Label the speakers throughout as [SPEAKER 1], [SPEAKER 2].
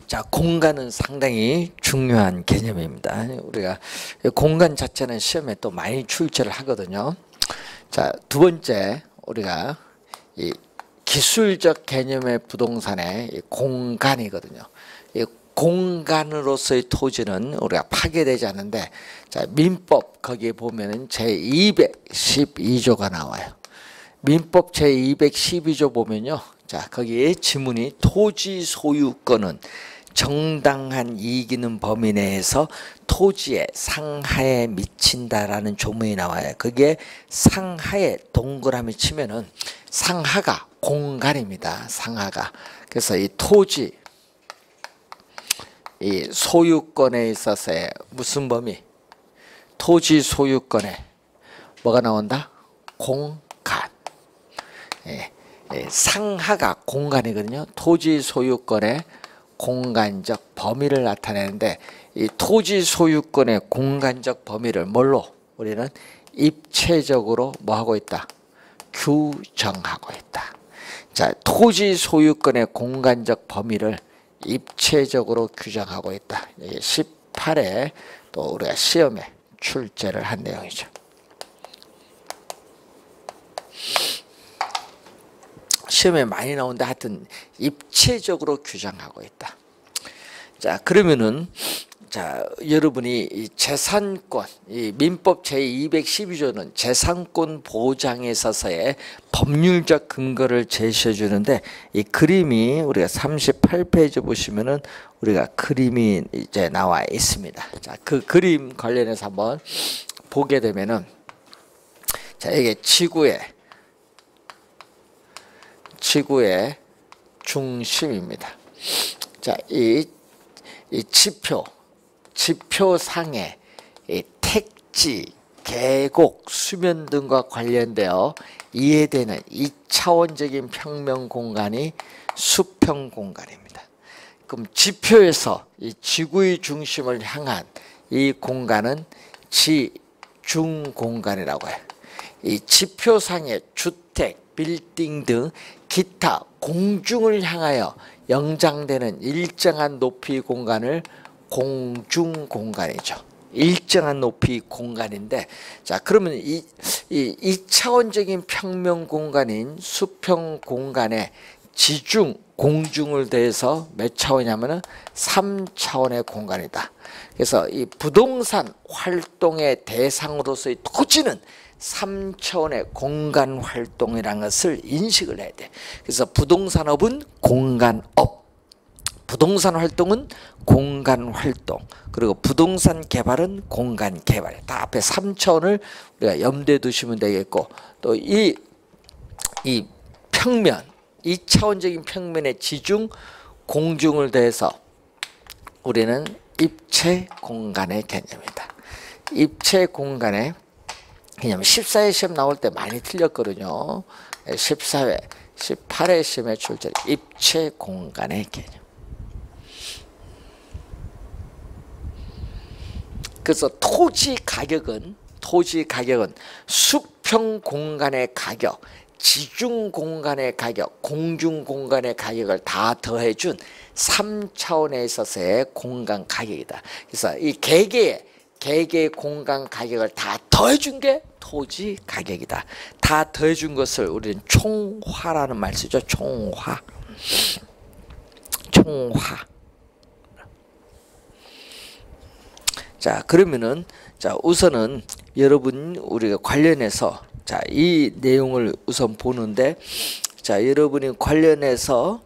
[SPEAKER 1] 자, 공간은 상당히 중요한 개념입니다. 우리가 공간 자체는 시험에 또 많이 출제를 하거든요. 자, 두 번째 우리가 이 기술적 개념의 부동산의 이 공간이거든요. 이 공간으로서의 토지는 우리가 파괴되지 않는데, 자, 민법 거기에 보면은 제212조가 나와요. 민법 제212조 보면요. 자, 거기에 지문이 토지 소유권은 정당한 이익 있는 범위 내에서 토지의 상하에 미친다라는 조문이 나와요. 그게 상하에 동그라미 치면은 상하가 공간입니다. 상하가. 그래서 이 토지 이 소유권에 있어서의 무슨 범위? 토지 소유권에 뭐가 나온다? 공간. 상하가 공간이거든요. 토지 소유권의 공간적 범위를 나타내는데, 이 토지 소유권의 공간적 범위를 뭘로 우리는 입체적으로 뭐 하고 있다? 규정하고 있다. 자, 토지 소유권의 공간적 범위를 입체적으로 규정하고 있다. 이게 18회 또 우리가 시험에 출제를 한 내용이죠. 시험에 많이 나오는데 하여튼 입체적으로 규정하고 있다. 자, 그러면은 자, 여러분이 이 재산권, 이 민법 제212조는 재산권 보장에 있어서의 법률적 근거를 제시해 주는데, 이 그림이 우리가 38페이지 보시면은 우리가 그림이 이제 나와 있습니다. 자, 그 그림 관련해서 한번 보게 되면은, 자, 이게 지구의 중심입니다. 자, 이 지표상에 이 택지, 계곡, 수면 등과 관련되어 이해되는 2차원적인 평면 공간이 수평 공간입니다. 그럼 지표에서 이 지구의 중심을 향한 이 공간은 지중 공간이라고 해요. 이 지표상의 주택, 빌딩 등 기타 공중을 향하여 영장되는 일정한 높이 공간을 공중 공간이죠. 일정한 높이 공간인데, 자, 그러면 이 2차원적인 평면 공간인 수평 공간에 지중, 공중을 더해서 몇 차원이냐면은 3차원의 공간이다. 그래서 이 부동산 활동의 대상으로서의 토지는 3차원의 공간 활동이라는 것을 인식을 해야 돼. 그래서 부동산업은 공간업, 부동산 활동은 공간 활동, 그리고 부동산 개발은 공간 개발. 다 앞에 3차원을 우리가 염두에 두시면 되겠고, 또 이 평면, 2차원적인 평면의 지중, 공중을 더해서 우리는 입체 공간의 개념이다. 입체 공간의 개념. 14회 시험 나올 때 많이 틀렸거든요. 14회, 18회 시험에 출제. 입체 공간의 개념. 그래서 토지 가격은 수평 공간의 가격, 지중 공간의 가격, 공중 공간의 가격을 다 더해준 3차원에 있어서의 공간 가격이다. 그래서 이 개개의 공간 가격을 다 더해준 게 토지 가격이다. 다 더해준 것을 우리는 총화라는 말 쓰죠. 총화. 자, 그러면은 자, 우선은 여러분 우리가 관련해서 자, 이 내용을 우선 보는데, 자, 여러분이 관련해서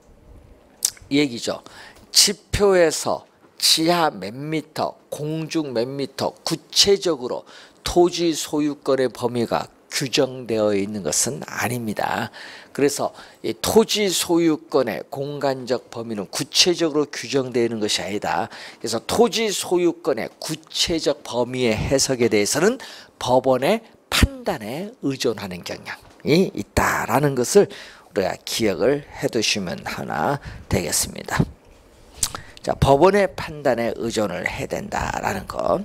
[SPEAKER 1] 얘기죠. 지표에서 지하 몇 미터, 공중 몇 미터 구체적으로 토지 소유권의 범위가 규정되어 있는 것은 아닙니다. 그래서 이 토지 소유권의 공간적 범위는 구체적으로 규정되어 있는 것이 아니다. 그래서 토지 소유권의 구체적 범위의 해석에 대해서는 법원의 판단에 의존하는 경향이 있다라는 것을 우리가 기억을 해두시면 하나 되겠습니다. 자, 법원의 판단에 의존을 해야 된다라는 것.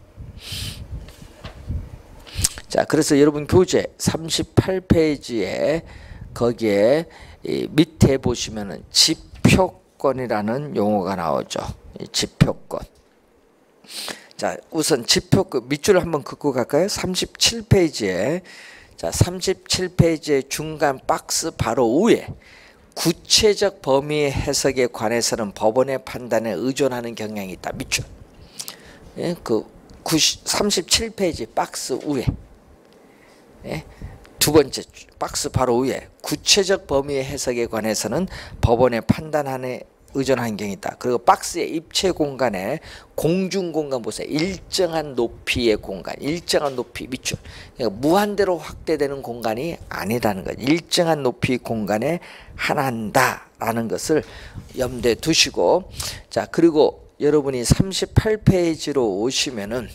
[SPEAKER 1] 자, 그래서 여러분 교재 38페이지에 거기에 이 밑에 보시면은 지표 지하권이라는 용어가 나오죠. 이 지표권. 자, 우선 지표권 밑줄을 한번 긋고 갈까요? 37페이지에 자, 37페이지의 중간 박스 바로 위에 구체적 범위의 해석에 관해서는 법원의 판단에 의존하는 경향이 있다. 밑줄. 예, 37페이지 박스 위에. 예, 두 번째 박스 바로 위에 구체적 범위의 해석에 관해서는 법원의 판단에 의존하는 경향이 있다. 그리고 박스의 입체 공간에 공중 공간 보세요. 일정한 높이의 공간, 일정한 높이 밑줄. 그러니까 무한대로 확대되는 공간이 아니라는 것. 일정한 높이 공간에 한한다라는 것을 염두에 두시고, 자, 그리고 여러분이 38페이지로 오시면은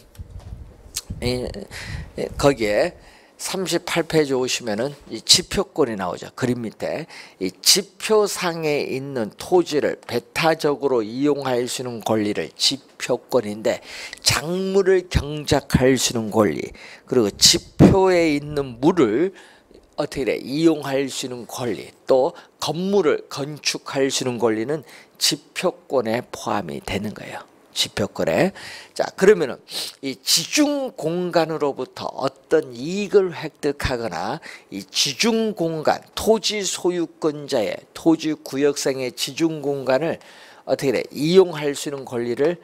[SPEAKER 1] 거기에 38페이지 오시면은 이 지표권이 나오죠. 그림 밑에 이 지표상에 있는 토지를 배타적으로 이용할 수 있는 권리를 지표권인데, 작물을 경작할 수 있는 권리, 그리고 지표에 있는 물을 어떻게 돼? 이용할 수 있는 권리, 또 건물을 건축할 수 있는 권리는 지표권에 포함이 되는 거예요. 지표권에. 자, 그러면은 이 지중 공간으로부터 어떤 이익을 획득하거나 이 지중 공간, 토지 소유권자의 토지 구역상의 지중 공간을 어떻게 돼? 이용할 수 있는 권리를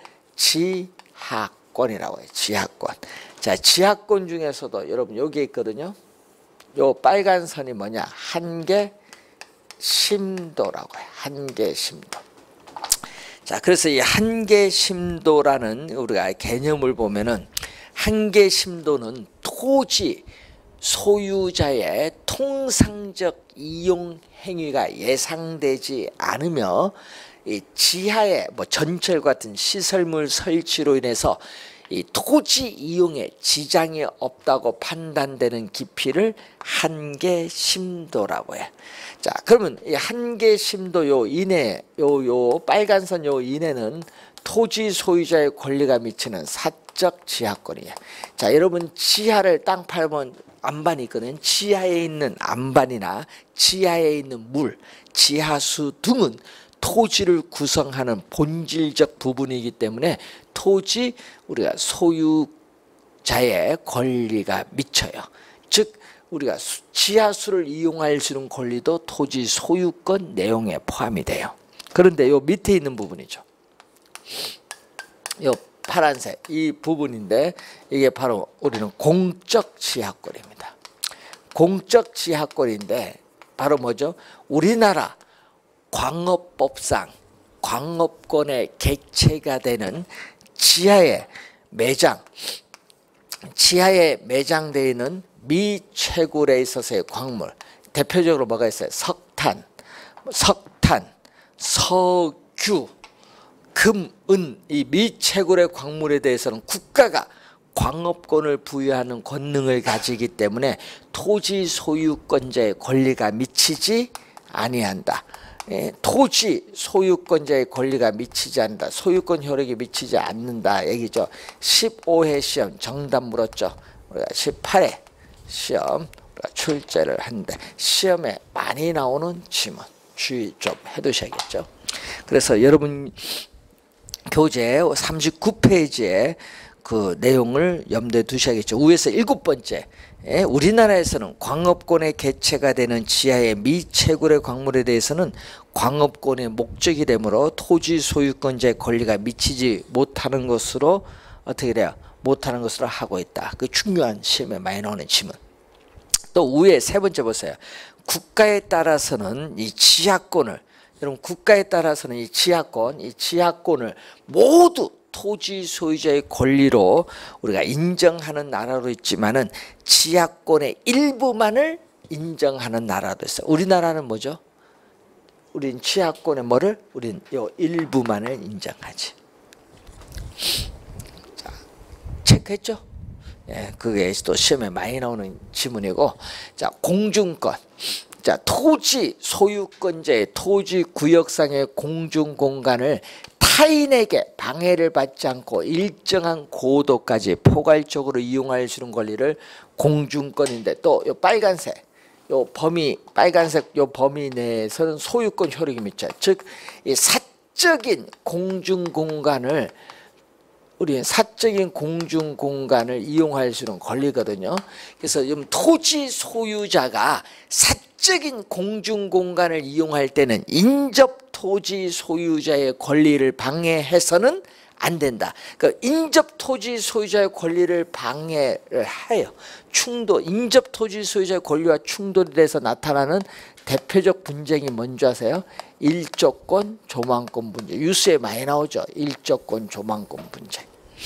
[SPEAKER 1] 지하권이라고 해요. 지하권. 자, 지하권 중에서도 여러분 여기에 있거든요. 요 빨간 선이 뭐냐? 한계 심도라고 해요. 한계 심도. 자, 그래서 이 한계 심도라는 우리가 개념을 보면은, 한계 심도는 토지 소유자의 통상적 이용 행위가 예상되지 않으며 이 지하에 뭐 전철 같은 시설물 설치로 인해서 이 토지 이용에 지장이 없다고 판단되는 깊이를 한계 심도라고 해. 자, 그러면 이 한계 심도 요 이내, 요 빨간 선 요 이내는 토지 소유자의 권리가 미치는 사적 지하권이에요. 자, 여러분 지하를 땅 팔면 안반이 있거든요. 지하에 있는 안반이나 지하에 있는 물, 지하수 등은 토지를 구성하는 본질적 부분이기 때문에 토지 우리가 소유자의 권리가 미쳐요. 즉 우리가 지하수를 이용할 수 있는 권리도 토지 소유권 내용에 포함이 돼요. 그런데 요 밑에 있는 부분이죠. 요 파란색 이 부분인데 이게 바로 우리는 공적 지하권입니다. 공적 지하권인데 바로 뭐죠? 우리나라 광업법상 광업권의 객체가 되는 지하에 매장되어 있는 미채굴에 있어서의 광물, 대표적으로 뭐가 있어요? 석탄, 석유, 금, 은, 이 미채굴의 광물에 대해서는 국가가 광업권을 부여하는 권능을 가지기 때문에 토지 소유권자의 권리가 미치지 아니한다. 토지 소유권자의 권리가 미치지 않는다. 소유권 효력이 미치지 않는다 얘기죠. 15회 시험 정답 물었죠. 우리가 18회 시험 우리가 출제를 하는데 시험에 많이 나오는 지문 주의 좀 해두셔야겠죠. 그래서 여러분 교재 39페이지에 그 내용을 염두에 두셔야겠죠. 위에서 7번째, 우리나라에서는 광업권의 개체가 되는 지하의 미채굴의 광물에 대해서는 광업권의 목적이 되므로 토지 소유권자의 권리가 미치지 못하는 것으로 어떻게 돼요? 못하는 것으로 하고 있다. 그 중요한 시험에 많이 나오는 지문. 또 위에 세 번째 보세요. 국가에 따라서는 이 지하권을, 여러분 국가에 따라서는 이 지하권을 모두 토지 소유자의 권리로 우리가 인정하는 나라로 있지만은 지하권의 일부만을 인정하는 나라도 있어요. 우리나라는 뭐죠? 우린 지하권의 뭐를? 우린 요 일부만을 인정하지. 자, 체크했죠? 예, 그게 또 시험에 많이 나오는 지문이고, 자, 공중권. 자, 토지 소유권자의 토지 구역상의 공중 공간을 타인에게 방해를 받지 않고 일정한 고도까지 포괄적으로 이용할 수 있는 권리를 공중권인데, 또 이 빨간색 요 범위 빨간색 요 범위 내에서는 소유권 효력이 미쳐요. 즉 이 사적인 공중 공간을 우리 사적인 공중 공간을 이용할 수 있는 권리거든요. 그래서 토지 소유자가 사적인 공중 공간을 이용할 때는 인접 토지 소유자의 권리를 방해해서는 안 된다. 그러니까 인접 토지 소유자의 권리를 방해를 해요. 인접 토지 소유자의 권리와 충돌이 돼서 나타나는 대표적 분쟁이 뭔지 아세요? 일조권, 조망권 분쟁. 뉴스에 많이 나오죠. 일조권, 조망권 분쟁.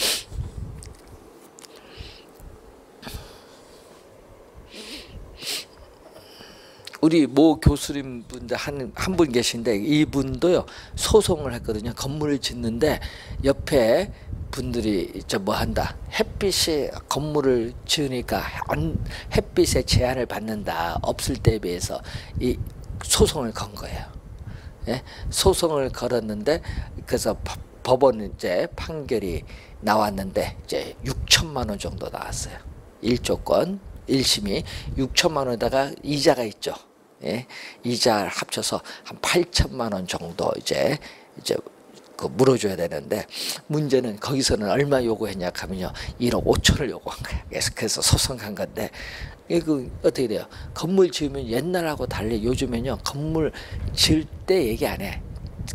[SPEAKER 1] 우리 모 교수님 분들 한 분 계신데 이분도요 소송을 했거든요. 건물을 짓는데 옆에 분들이 뭐 한다. 햇빛이 건물을 지으니까 햇빛에 제한을 받는다. 없을 때에 비해서 이 소송을 건 거예요. 예? 소송을 걸었는데 그래서 법원 이제 판결이 나왔는데 이제 6천만 원 정도 나왔어요. 1조건 1심이 6천만 원에다가 이자가 있죠. 예? 이자를 합쳐서 한 8천만 원 정도 이제 그 물어줘야 되는데 문제는 거기서는 얼마 요구했냐 하면요 1억 5천을 요구한 거야. 그래서 소송한 건데 이거 어떻게 돼요? 건물 지으면 옛날하고 달리 요즘에는요 건물 지을 때 얘기 안 해.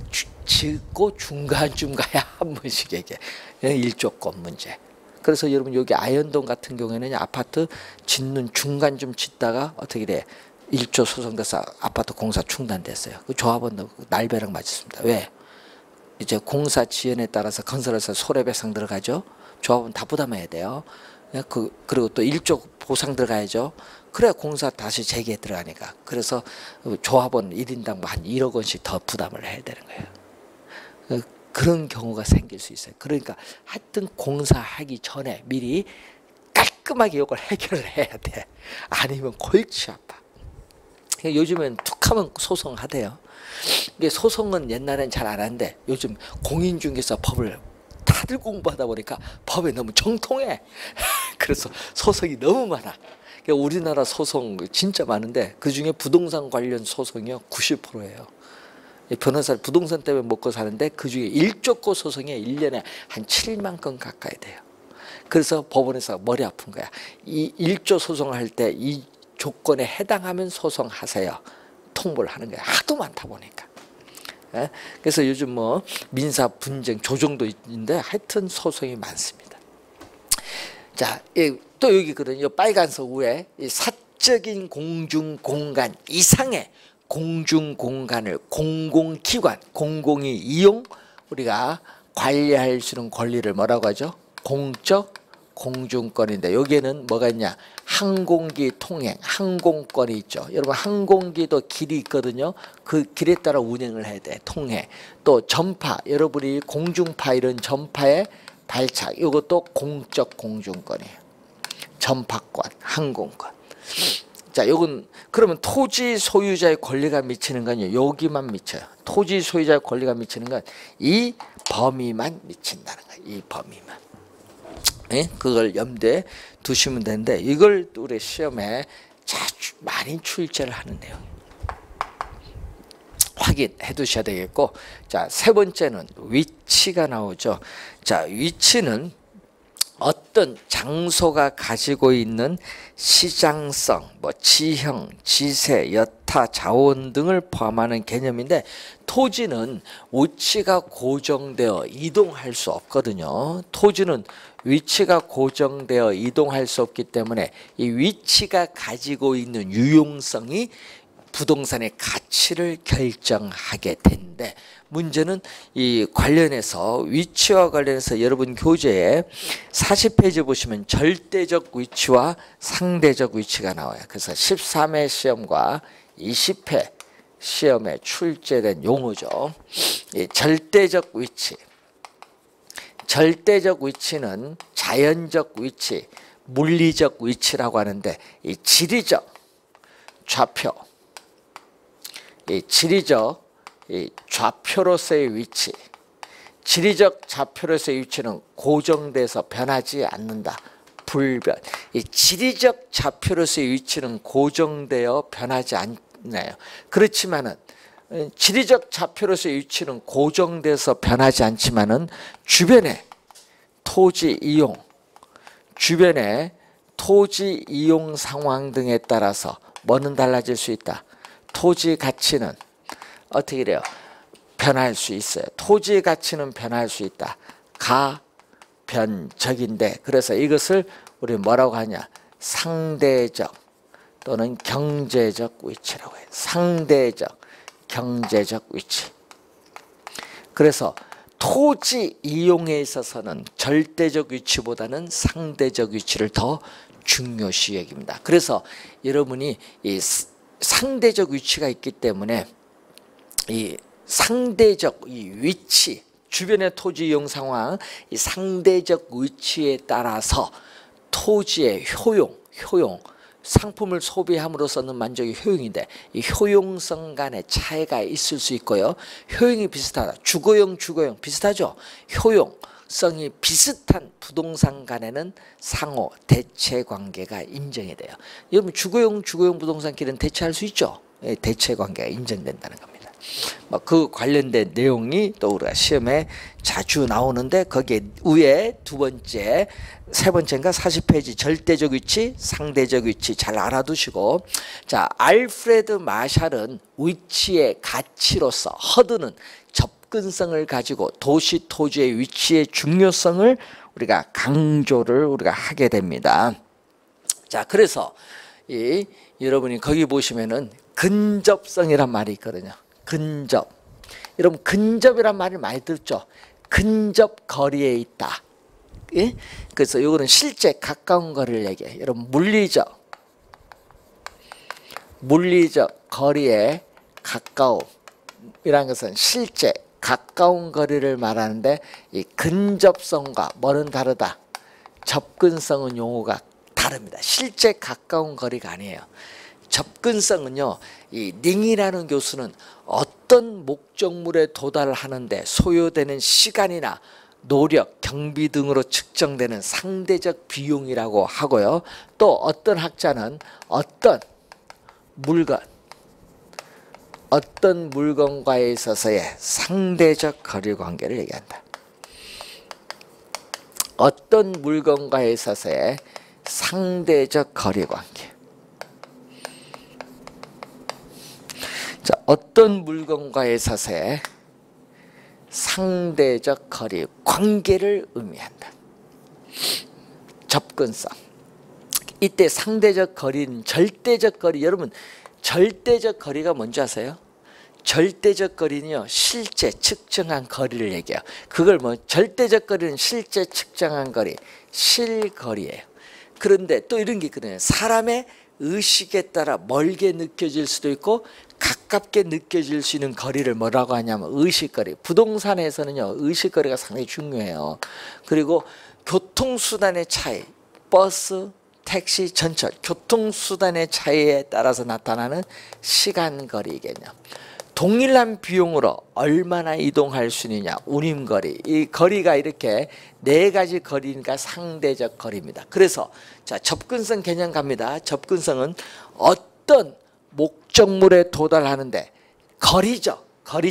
[SPEAKER 1] 짓고 중간쯤 가야 한 번씩 얘기해. 일조권 문제. 그래서 여러분 여기 아현동 같은 경우에는 아파트 짓는 중간쯤 짓다가 어떻게 돼? 1조 소송돼서 아파트 공사 중단됐어요. 그 조합원도 날벼락 맞았습니다. 왜? 이제 공사 지연에 따라서 건설회사 손해배상 들어가죠. 조합원 다 부담해야 돼요. 그리고 또 1조 보상 들어가야죠. 그래야 공사 다시 재개에 들어가니까. 그래서 조합원 1인당 한 1억 원씩 더 부담을 해야 되는 거예요. 그런 경우가 생길 수 있어요. 그러니까 하여튼 공사하기 전에 미리 깔끔하게 이걸 해결을 해야 돼. 아니면 골치 아파. 요즘엔 툭하면 소송하대요. 이게 소송은 옛날엔 잘 안 하는데 요즘 공인중개사 법을 다들 공부하다 보니까 법에 너무 정통해. 그래서 소송이 너무 많아. 우리나라 소송 진짜 많은데 그중에 부동산 관련 소송이요 90%예요. 변호사를 부동산 때문에 먹고 사는데 그중에 1조건 소송에 1년에 한 7만 건 가까이 돼요. 그래서 법원에서 머리 아픈 거야. 이 1조 소송할 때 이 조건에 해당하면 소송하세요. 통보를 하는 거야. 하도 많다 보니까. 그래서 요즘 뭐 민사 분쟁 조정도 있는데 하여튼 소송이 많습니다. 자, 또 여기 그러니 빨간색 위에 사적인 공중 공간 이상의 공중 공간을 공공기관, 공공이 이용 우리가 관리할 수 있는 권리를 뭐라고 하죠? 공적 공중권인데 여기에는 뭐가 있냐? 항공기 통행, 항공권이 있죠. 여러분 항공기도 길이 있거든요. 그 길에 따라 운행을 해야 돼. 통행. 또 전파, 여러분이 공중파 이런 전파의 발착, 이것도 공적 공중권이에요. 전파권, 항공권. 자, 요건 그러면 토지 소유자의 권리가 미치는 건요. 여기만 미쳐요. 토지 소유자의 권리가 미치는 건 이 범위만 미친다는 거예요. 이 범위만. 네? 그걸 염두에 두시면 되는데 이걸 우리 시험에 자주 많이 출제를 하는 내용. 확인해 두셔야 되겠고, 자, 세 번째는 위치가 나오죠. 자, 위치는 어떤 장소가 가지고 있는 시장성, 뭐 지형, 지세, 여타, 자원 등을 포함하는 개념인데 토지는 위치가 고정되어 이동할 수 없거든요. 토지는 위치가 고정되어 이동할 수 없기 때문에 이 위치가 가지고 있는 유용성이 부동산의 가치를 결정하게 되는데 문제는 이 관련해서 위치와 관련해서 여러분 교재에 40페이지 보시면 절대적 위치와 상대적 위치가 나와요. 그래서 13회 시험과 20회 시험에 출제된 용어죠. 이 절대적 위치. 절대적 위치는 자연적 위치, 물리적 위치라고 하는데 이 지리적 좌표, 이 지리적 이 좌표로서의 위치, 지리적 좌표로서의 위치는 고정돼서 변하지 않는다. 불변. 이 지리적 좌표로서의 위치는 고정되어 변하지 않나요? 그렇지만은 지리적 좌표로서의 위치는 고정돼서 변하지 않지만은 주변에 토지 이용, 주변에 토지 이용 상황 등에 따라서 뭐는 달라질 수 있다. 토지 가치는 어떻게 돼요? 변할 수 있어요. 토지의 가치는 변할 수 있다. 가변적인데, 그래서 이것을 우리 뭐라고 하냐? 상대적 또는 경제적 위치라고 해요. 상대적, 경제적 위치. 그래서 토지 이용에 있어서는 절대적 위치보다는 상대적 위치를 더 중요시 여깁니다. 그래서 여러분이 이 상대적 위치가 있기 때문에 이 상대적 이 위치, 주변의 토지 이용 상황, 이 상대적 위치에 따라서 토지의 효용, 상품을 소비함으로써는 만족의 효용인데 이 효용성 간의 차이가 있을 수 있고요. 효용이 비슷하다. 주거용 비슷하죠. 효용성이 비슷한 부동산 간에는 상호 대체 관계가 인정이 돼요. 여러분 주거용 부동산끼리는 대체할 수 있죠. 대체 관계가 인정된다는 겁니다. 그 관련된 내용이 또 우리가 시험에 자주 나오는데 거기에 위에 세 번째인가 40페이지 절대적 위치, 상대적 위치 잘 알아두시고, 자 알프레드 마샬은 위치의 가치로서, 허드는 접근성을 가지고 도시 토지의 위치의 중요성을 강조를 하게 됩니다. 자 그래서 여러분이 거기 보시면은 근접성이란 말이 있거든요. 근접. 여러분 근접이란 말을 많이 듣죠. 근접 거리에 있다. 예? 그래서 이거는 실제 가까운 거리를 얘기해요. 여러분 물리적 거리에 가까움이라는 것은 실제 가까운 거리를 말하는데 이 근접성과 뭐는 다르다. 접근성은 용어가 다릅니다. 실제 가까운 거리가 아니에요. 접근성은요, 이 닝이라는 교수는 어떤 목적물에 도달하는데 소요되는 시간이나 노력, 경비 등으로 측정되는 상대적 비용이라고 하고요. 또 어떤 학자는 어떤 물건과에 있어서의 상대적 거리 관계를 얘기한다. 어떤 물건과에 있어서의 상대적 거리 관계. 자, 어떤 물건과에 있어서의 상대적 거리 관계를 의미한다. 접근성. 이때 상대적 거리는 절대적 거리. 여러분 절대적 거리가 뭔지 아세요? 절대적 거리는요, 실제 측정한 거리를 얘기해요. 그걸 절대적 거리는 실제 측정한 거리, 실거리예요. 그런데 또 이런 게 있거든요. 사람의 의식에 따라 멀게 느껴질 수도 있고 가깝게 느껴질 수 있는 거리를 뭐라고 하냐면 의식거리. 부동산에서는요, 의식거리가 상당히 중요해요. 그리고 교통수단의 차이, 버스, 택시, 전철, 교통수단의 차이에 따라서 나타나는 시간거리 개념. 동일한 비용으로 얼마나 이동할 수 있느냐, 운임거리. 이 거리가 이렇게 네 가지 거리니까 상대적 거리입니다. 그래서 자, 접근성 개념 갑니다. 접근성은 어떤 목적물에 도달하는데 거리적,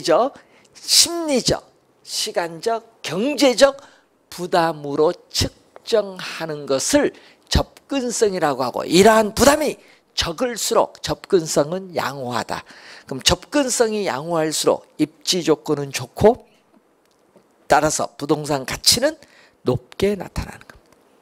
[SPEAKER 1] 심리적, 시간적, 경제적 부담으로 측정하는 것을 접근성이라고 하고, 이러한 부담이 적을수록 접근성은 양호하다. 그럼 접근성이 양호할수록 입지 조건은 좋고 따라서 부동산 가치는 높게 나타나는 겁니다.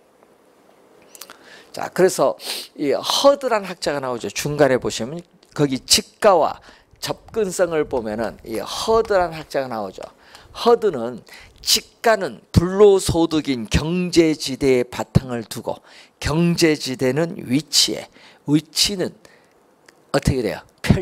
[SPEAKER 1] 자, 그래서 이 허드란 학자가 나오죠. 중간에 보시면 거기 지가와 접근성을 보면은 이 허드란 학자가 나오죠. 허드는 지가는 불로소득인 경제지대에 바탕을 두고, 경제지대는 위치는 어떻게 돼요?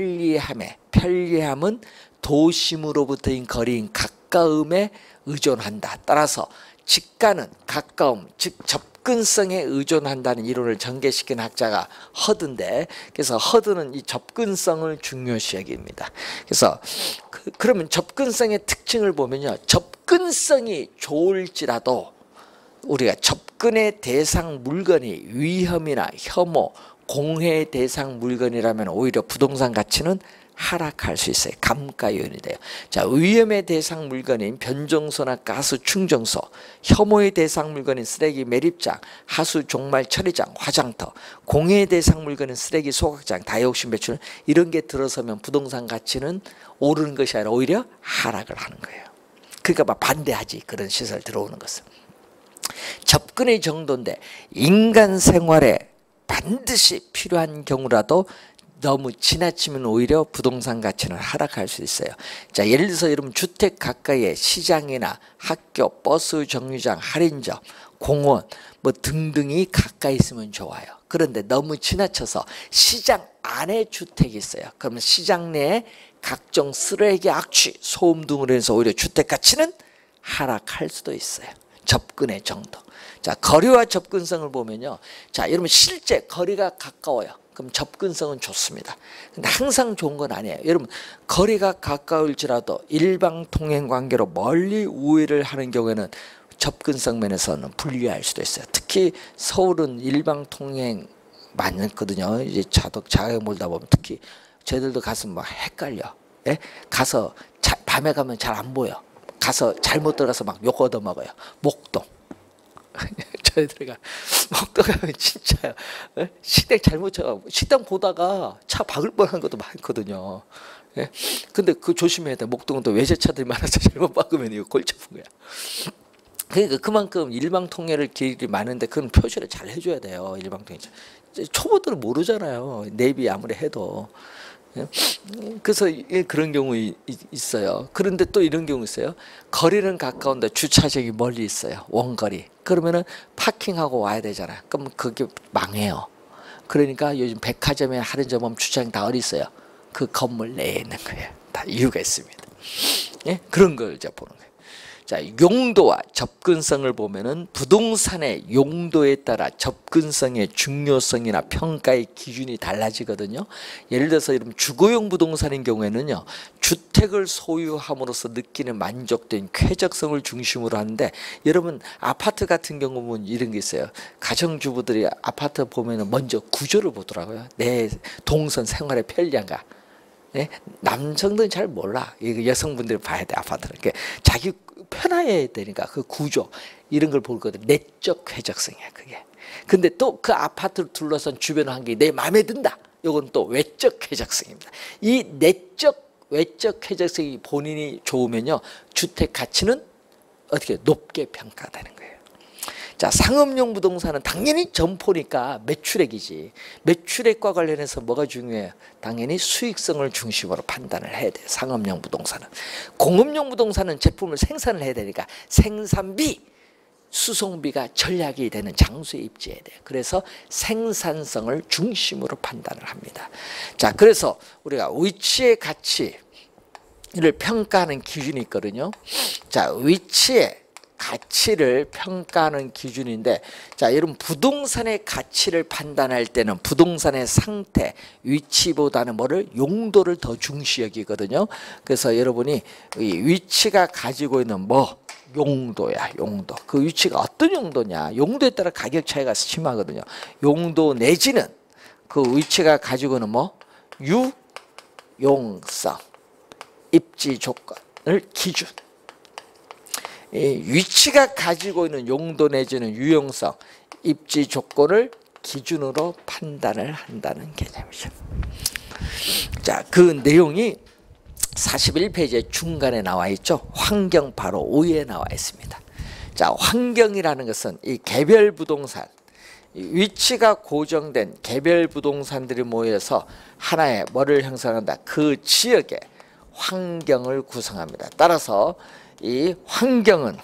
[SPEAKER 1] 편리함은 도심으로부터인 거리인 가까움에 의존한다. 따라서 지가는 가까움, 즉 접근성에 의존한다는 이론을 전개시킨 학자가 허드인데, 그래서 허드는 이 접근성을 중요시 여깁니다. 그래서 그러면 접근성의 특징을 보면요, 접근성이 좋을지라도 우리가 접근의 대상 물건이 위험이나 혐오, 공해 대상 물건이라면 오히려 부동산 가치는 하락할 수 있어요. 감가 요인이 돼요. 자, 위험의 대상 물건인 변정소나 가스 충전소, 혐오의 대상 물건인 쓰레기 매립장, 하수 종말 처리장, 화장터, 공해의 대상 물건인 쓰레기 소각장, 다이옥신 배출, 이런 게 들어서면 부동산 가치는 오르는 것이 아니라 오히려 하락을 하는 거예요. 그러니까 막 반대하지, 그런 시설 들어오는 것은. 접근의 정도인데 인간 생활에 반드시 필요한 경우라도 너무 지나치면 오히려 부동산 가치는 하락할 수 있어요. 자, 예를 들어서 여러분 주택 가까이에 시장이나 학교, 버스 정류장, 할인점, 공원 뭐 등등이 가까이 있으면 좋아요. 그런데 너무 지나쳐서 시장 안에 주택이 있어요. 그러면 시장 내에 각종 쓰레기, 악취, 소음 등으로 해서 오히려 주택 가치는 하락할 수도 있어요. 접근의 정도. 자, 거리와 접근성을 보면요. 자, 여러분 실제 거리가 가까워요. 그럼 접근성은 좋습니다. 근데 항상 좋은 건 아니에요. 여러분 거리가 가까울지라도 일방 통행 관계로 멀리 우회를 하는 경우에는 접근성 면에서는 불리할 수도 있어요. 특히 서울은 일방 통행 많거든요. 이제 자가에 몰다 보면 특히 저희들도 가서 막 헷갈려. 예? 가서 밤에 가면 잘 안 보여. 가서 잘못 들어가서 막 욕 얻어 먹어요. 목동. 저희들가 목동 가면 진짜요. 예? 식당 잘못 쳐가고 식당 보다가 차 박을 뻔한 것도 많거든요. 예? 근데 그거 조심해야 돼. 목동은 또 외제차들이 많아서 잘못 박으면 이거 골치 아픈 거야. 그러니까 그만큼 일방통행을 길이 많은데 그건 표시를 잘 해줘야 돼요. 일방통행. 초보들은 모르잖아요. 내비 아무리 해도. 그래서 그런 경우 있어요. 그런데 또 이런 경우 있어요. 거리는 가까운데 주차장이 멀리 있어요. 원거리. 그러면은 파킹하고 와야 되잖아요. 그럼 그게 망해요. 그러니까 요즘 백화점에 할인점 보면 주차장 다 어디 있어요? 그 건물 내에 있는 거예요. 다 이유가 있습니다. 예? 그런 걸 이제 보는 거예요. 자, 용도와 접근성을 보면은 부동산의 용도에 따라 접근성의 중요성이나 평가의 기준이 달라지거든요. 예를 들어서 여러분 주거용 부동산인 경우에는요, 주택을 소유함으로써 느끼는 만족된 쾌적성을 중심으로 하는데, 여러분 아파트 같은 경우 보면 이런 게 있어요. 가정주부들이 아파트 보면은 먼저 구조를 보더라고요. 내 동선 생활의 편리한가. 네? 남성들은 잘 몰라. 여성분들이 봐야 돼, 아파트를. 그러니까 자기 편해야 되니까 그 구조 이런 걸 볼 거든. 내적 쾌적성이야, 그게. 근데 또 그 아파트를 둘러싼 주변 환경이 내 마음에 든다. 이건 또 외적 쾌적성입니다. 이 외적 쾌적성이 본인이 좋으면요, 주택 가치는 어떻게 높게 평가되는 거예요. 자, 상업용 부동산은 당연히 점포니까 매출액이지. 매출액과 관련해서 뭐가 중요해요? 당연히 수익성을 중심으로 판단을 해야 돼요. 상업용 부동산은. 공업용 부동산은 제품을 생산을 해야 되니까 생산비, 수송비가 전략이 되는 장소에 입지해야 돼요. 그래서 생산성을 중심으로 판단을 합니다. 자, 그래서 우리가 위치의 가치를 평가하는 기준이 있거든요. 자, 위치의 가치를 평가하는 기준인데, 자, 여러분 부동산의 가치를 판단할 때는 부동산의 상태, 위치보다는 뭐를 용도를 더 중시 여기거든요. 그래서 여러분이 이 위치가 가지고 있는 뭐 용도야, 용도. 그 위치가 어떤 용도냐, 용도에 따라 가격 차이가 심하거든요. 용도 내지는 그 위치가 가지고 있는 뭐 유용성, 입지 조건을 기준. 이 위치가 가지고 있는 용도 내지는 유용성, 입지 조건을 기준으로 판단을 한다는 개념이죠. 자, 그 내용이 41페이지의 중간에 나와 있죠. 환경 바로 위에 나와 있습니다. 자, 환경이라는 것은 이 개별 부동산, 위치가 고정된 개별 부동산들이 모여서 하나의 뭐를 형성한다? 그 지역의 환경을 구성합니다. 따라서 이 환경은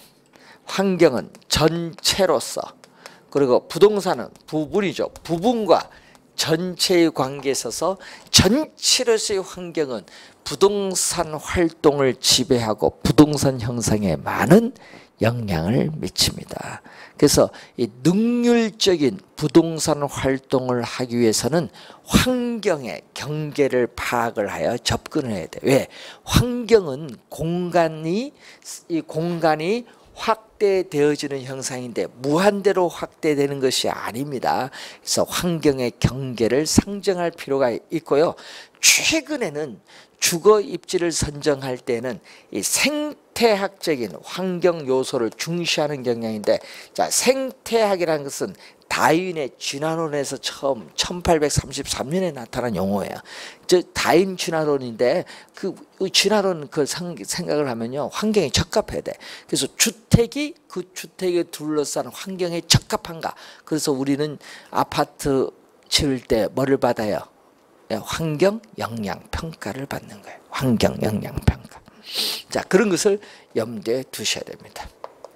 [SPEAKER 1] 전체로서, 그리고 부동산은 부분이죠. 부분과 전체의 관계에 있어서 전체로서의 환경은 부동산 활동을 지배하고 부동산 형성에 많은 영향을 미칩니다. 그래서 이 능률적인 부동산 활동을 하기 위해서는 환경의 경계를 파악을 하여 접근을 해야 돼요. 왜? 환경은 이 공간이 확 확대되어지는 형상인데 무한대로 확대되는 것이 아닙니다. 그래서 환경의 경계를 상정할 필요가 있고요. 최근에는 주거 입지를 선정할 때는 이 생태학적인 환경 요소를 중시하는 경향인데, 자, 생태학이라는 것은 다윈의 진화론에서 처음 1833년에 나타난 용어예요. 저 다윈 진화론인데 그 진화론 그 생각을 하면요, 환경에 적합해야 돼. 그래서 주택이 그 주택에 둘러싼 환경에 적합한가. 그래서 우리는 아파트 지을 때 뭐를 받아요? 환경 영향 평가를 받는 거예요. 환경 영향 평가. 자, 그런 것을 염두에 두셔야 됩니다.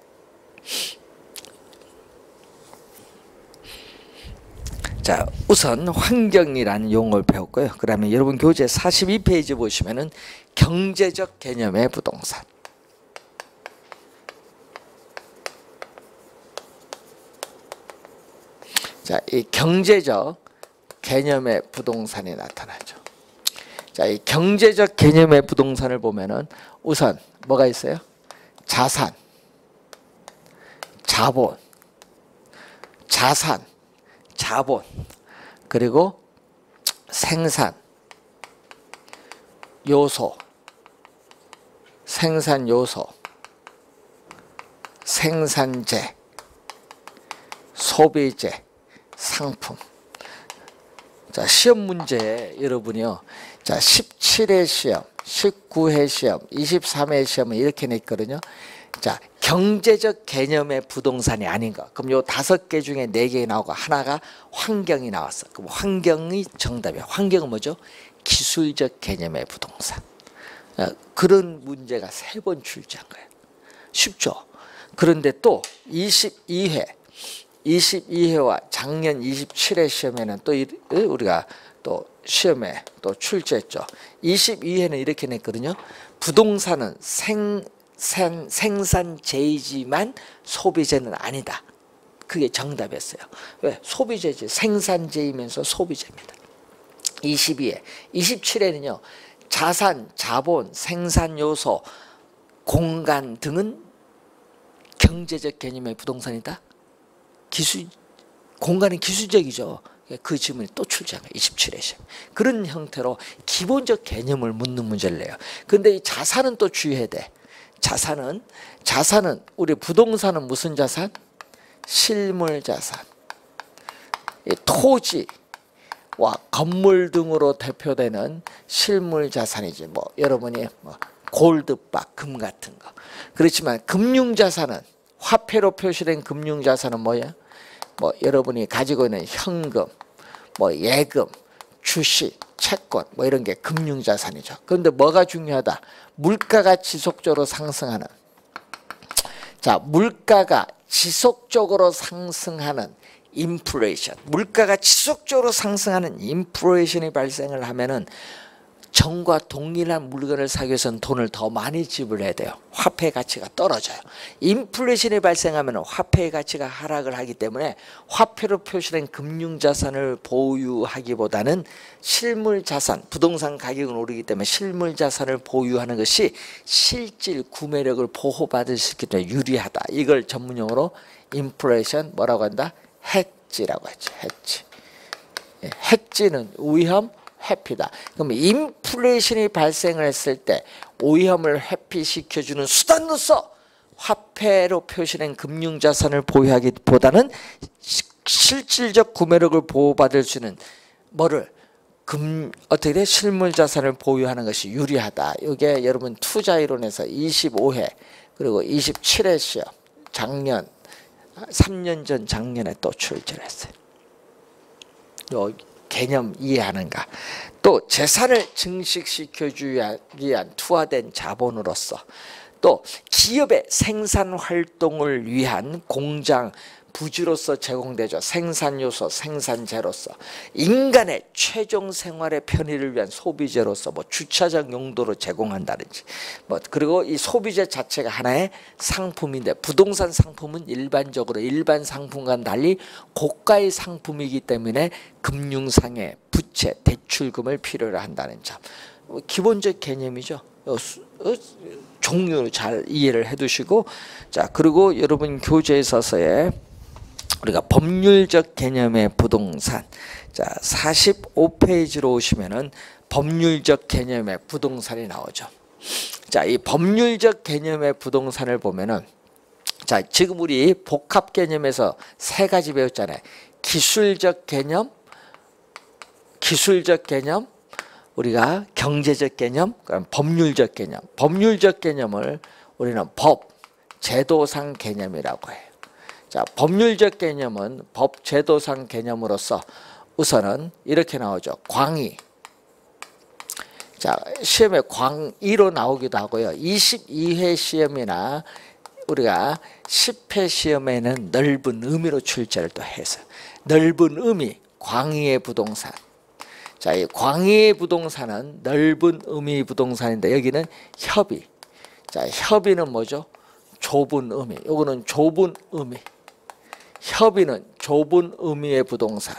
[SPEAKER 1] 자, 우선 환경이라는 용어를 배웠고요. 그다음에 여러분 교재 42페이지 보시면은 경제적 개념의 부동산. 자, 이 경제적 개념의 부동산이 나타나죠. 자, 이 경제적 개념의 부동산을 보면은 우선 뭐가 있어요? 자산, 자본, 자본, 그리고 생산 요소, 생산재, 소비재, 상품. 자, 시험 문제 여러분이요. 자, 17회 시험, 19회 시험, 23회 시험은 이렇게 냈거든요. 자, 경제적 개념의 부동산이 아닌가. 그럼 요 5개 중에 4개 나오고 하나가 환경이 나왔어. 그럼 환경이 정답이야. 환경은 뭐죠? 기술적 개념의 부동산. 그런 문제가 3번 출제한 거예요. 쉽죠? 그런데 또 22회와 작년 27회 시험에는 또 우리가 또 시험에 또 출제했죠. 22회는 이렇게 냈거든요. 부동산은 생산재이지만 소비재는 아니다. 그게 정답이었어요. 왜? 소비재지. 생산재이면서 소비재입니다. 22회. 27회는요. 자산, 자본, 생산요소, 공간 등은 경제적 개념의 부동산이다. 공간은 기술적이죠. 그 질문이 또 출제한 거예요. 27회 시험. 그런 형태로 기본적 개념을 묻는 문제를 내요. 그런데 이 자산은 또 주의해야 돼. 자산은 우리 부동산은 무슨 자산? 실물 자산. 토지와 건물 등으로 대표되는 실물 자산이지. 뭐 여러분이 뭐 골드바, 금 같은 거. 그렇지만 금융 자산은, 화폐로 표시된 금융 자산은 뭐야? 뭐 여러분이 가지고 있는 현금, 뭐 예금, 주식, 채권 뭐 이런 게 금융 자산이죠. 그런데 뭐가 중요하다? 물가가 지속적으로 상승하는. 자, 물가가 지속적으로 상승하는 인플레이션. 물가가 지속적으로 상승하는 인플레이션이 발생을 하면은 전과 동일한 물건을 사기 위해서는 돈을 더 많이 지불해야 돼요. 화폐의 가치가 떨어져요. 인플레이션이 발생하면 화폐의 가치가 하락을 하기 때문에 화폐로 표시된 금융자산을 보유하기보다는 실물자산, 부동산 가격은 오르기 때문에 실물자산을 보유하는 것이 실질 구매력을 보호받을 수 있기 때문에 유리하다. 이걸 전문용어로 인플레이션 뭐라고 한다? 해지라고 하죠. 해지. 해지는 위험, 회피다. 그럼 인플레이션이 발생을 했을 때 오염을 회피시켜주는 수단으로서 화폐로 표시된 금융자산을 보유하기보다는 실질적 구매력을 보호받을 수 있는 뭐를 어떻게 돼? 실물자산을 보유하는 것이 유리하다. 이게 여러분 투자이론에서 25회 그리고 27회 시험 작년 3년 전 작년에 또 출제를 했어요. 요 개념 이해하는가? 또 재산을 증식시켜주기 위한 투하된 자본으로서, 또 기업의 생산 활동을 위한 공장 부지로서 제공되죠. 생산요소, 생산재로서, 인간의 최종 생활의 편의를 위한 소비재로서 뭐 주차장 용도로 제공한다든지, 뭐 그리고 이 소비재 자체가 하나의 상품인데, 부동산 상품은 일반적으로 일반 상품과는 달리 고가의 상품이기 때문에 금융상의 부채, 대출금을 필요로 한다는 점, 기본적 개념이죠. 종류 잘 이해를 해 두시고, 자, 그리고 여러분 교재에 있어서의 우리가 법률적 개념의 부동산, 자 45페이지로 오시면은 법률적 개념의 부동산이 나오죠. 자, 이 법률적 개념의 부동산을 보면은, 자 지금 우리 복합 개념에서 세 가지 배웠잖아요. 기술적 개념, 우리가 경제적 개념, 그럼 법률적 개념. 법률적 개념을 우리는 법, 제도상 개념이라고 해요. 자, 법률적 개념은 법, 제도상 개념으로서 우선은 이렇게 나오죠. 광의. 자, 시험에 광의로 나오기도 하고요. 22회 시험이나 우리가 10회 시험에는 넓은 의미로 출제를 또 해서, 넓은 의미, 광의의 부동산. 자, 이 광의의 부동산은 넓은 의미 부동산인데, 여기는 협의. 자, 협의는 뭐죠? 좁은 의미. 요거는 좁은 의미. 협의는 좁은 의미의 부동산.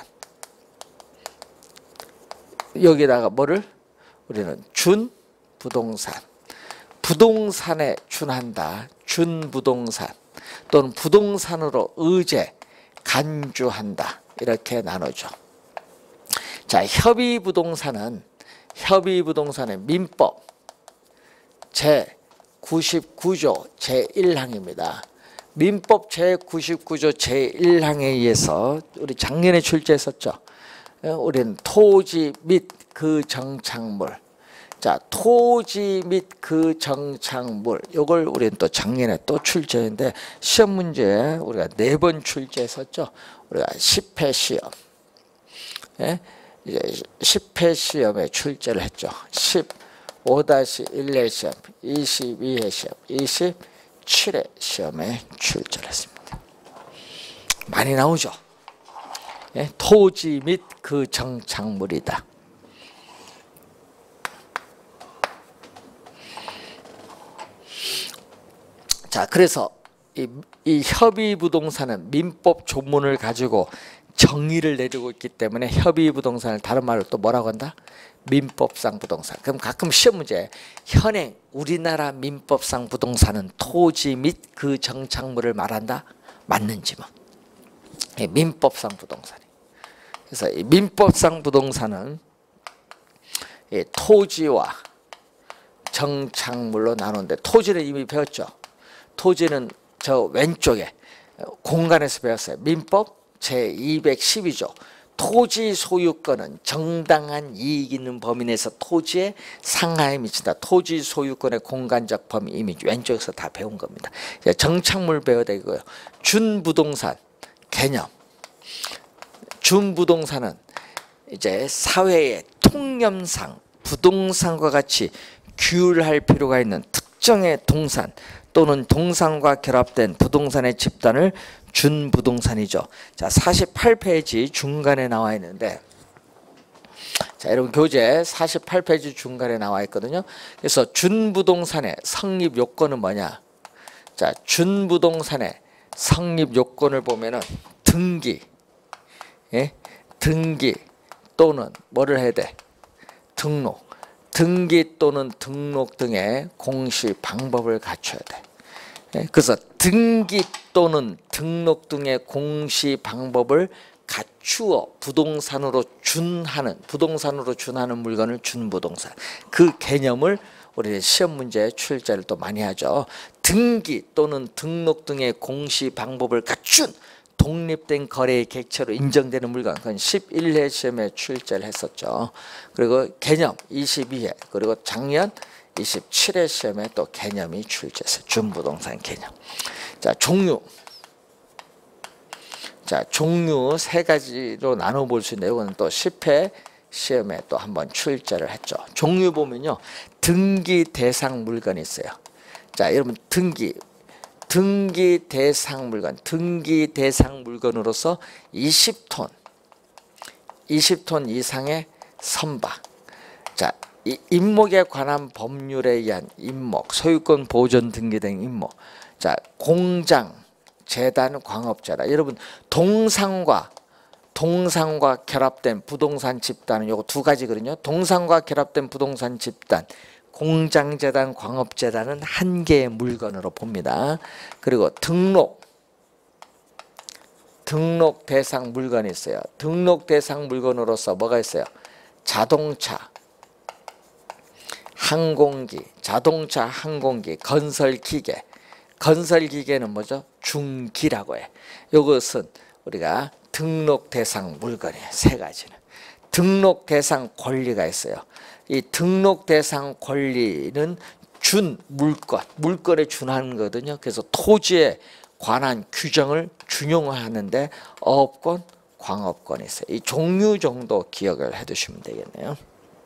[SPEAKER 1] 여기다가 뭐를? 우리는 준부동산. 부동산에 준한다. 준부동산. 또는 부동산으로 의제, 간주한다. 이렇게 나누죠. 자, 협의부동산의 민법 제99조 제1항입니다. 민법 제99조 제1항에 의해서 우리 작년에 출제했었죠. 우리는 토지 및 그 정착물. 자, 토지 및 그 정착물. 요걸 우리는 또 작년에 또 출제했는데, 시험 문제에 우리가 4번 출제했었죠. 우리가 10회 시험. 예? 이제 10회 시험에 출제를 했죠. 15-1회 시험, 22회 시험, 27회 시험에 출제를 했습니다. 많이 나오죠. 예? 토지 및 그 정착물이다. 자, 그래서 이 협의부동산은 민법 조문을 가지고 정의를 내리고 있기 때문에 협의부동산을 다른 말로 또 뭐라고 한다? 민법상 부동산. 그럼 가끔 시험 문제 현행 우리나라 민법상 부동산은 토지 및 그 정착물을 말한다? 맞는지 뭐. 민법상 부동산이. 그래서 이 민법상 부동산은 이 토지와 정착물로 나누는데, 토지는 이미 배웠죠. 토지는 저 왼쪽에 공간에서 배웠어요. 민법 제212조. 토지 소유권은 정당한 이익 있는 범위 내에서 토지의 상하에 미친다. 토지 소유권의 공간적 범위, 이미 왼쪽에서 다 배운 겁니다. 이제 정착물 배워야 되고요. 준부동산 개념. 준부동산은 이제 사회의 통념상 부동산과 같이 규율할 필요가 있는 특정의 동산 또는 동산과 결합된 부동산의 집단을 준부동산이죠. 자, 48페이지 중간에 나와 있는데, 자, 여러분 교재 48페이지 중간에 나와 있거든요. 그래서 준부동산의 성립 요건은 뭐냐? 자, 준부동산의 성립 요건을 보면은 등기, 예? 등기 또는 뭐를 해야 돼? 등록. 등기 또는 등록 등의 공시 방법을 갖춰야 돼. 그래서 등기 또는 등록 등의 공시 방법을 갖추어 부동산으로 준하는 물건을 준부동산. 그 개념을 우리 시험 문제 출제를 또 많이 하죠. 등기 또는 등록 등의 공시 방법을 갖춘 독립된 거래의 객체로 인정되는 물건, 그건 11회 시험에 출제를 했었죠. 그리고 개념 22회, 그리고 작년 27회 시험에 또 개념이 출제했어요. 준부동산 개념. 자, 종류. 자, 종류 세 가지로 나눠볼 수 있는데, 이거는 또 10회 시험에 또 한번 출제를 했죠. 종류 보면요, 등기 대상 물건이 있어요. 자, 여러분 등기 대상 물건, 등기 대상 물건으로서 20톤 이상의 선박. 자, 이 임목에 관한 법률에 의한 임목, 소유권 보존 등기 등 임목. 자, 공장, 재단, 광업자라. 여러분 동산과 결합된 부동산 집단은 요거 두 가지거든요. 동산과 결합된 부동산 집단, 공장재단, 광업재단은 한 개의 물건으로 봅니다. 그리고 등록 대상 물건이 있어요. 등록 대상 물건으로서 뭐가 있어요? 자동차, 항공기, 건설기계. 건설기계는 뭐죠? 중기라고 해. 이것은 우리가 등록 대상 물건이에요. 세 가지는. 등록 대상 권리가 있어요. 이 등록 대상 권리는 준 물건에 준하는 거거든요. 그래서 토지에 관한 규정을 준용하는데 어업권, 광업권이 있어요. 이 종류 정도 기억을 해두시면 되겠네요.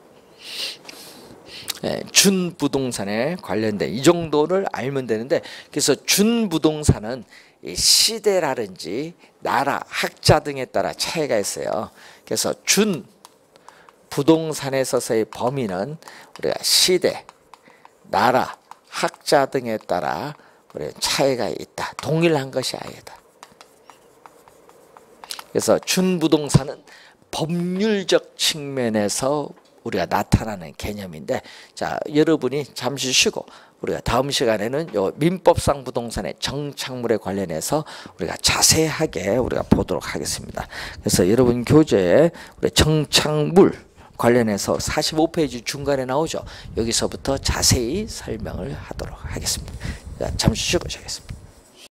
[SPEAKER 1] 네, 준부동산에 관련된 이 정도를 알면 되는데, 그래서 준부동산은 이 시대라든지 나라, 학자 등에 따라 차이가 있어요. 그래서 준부동산에 있어서의 범위는 우리가 시대, 나라, 학자 등에 따라 우리 차이가 있다. 동일한 것이 아니다. 그래서 준부동산은 법률적 측면에서 우리가 나타나는 개념인데, 자, 여러분이 잠시 쉬고 우리가 다음 시간에는 요 민법상 부동산의 정착물에 관련해서 우리가 자세하게 우리가 보도록 하겠습니다. 그래서 여러분 교재에 우리 정착물 관련해서 45페이지 중간에 나오죠. 여기서부터 자세히 설명을 하도록 하겠습니다. 자, 잠시 쉬고 시작하겠습니다.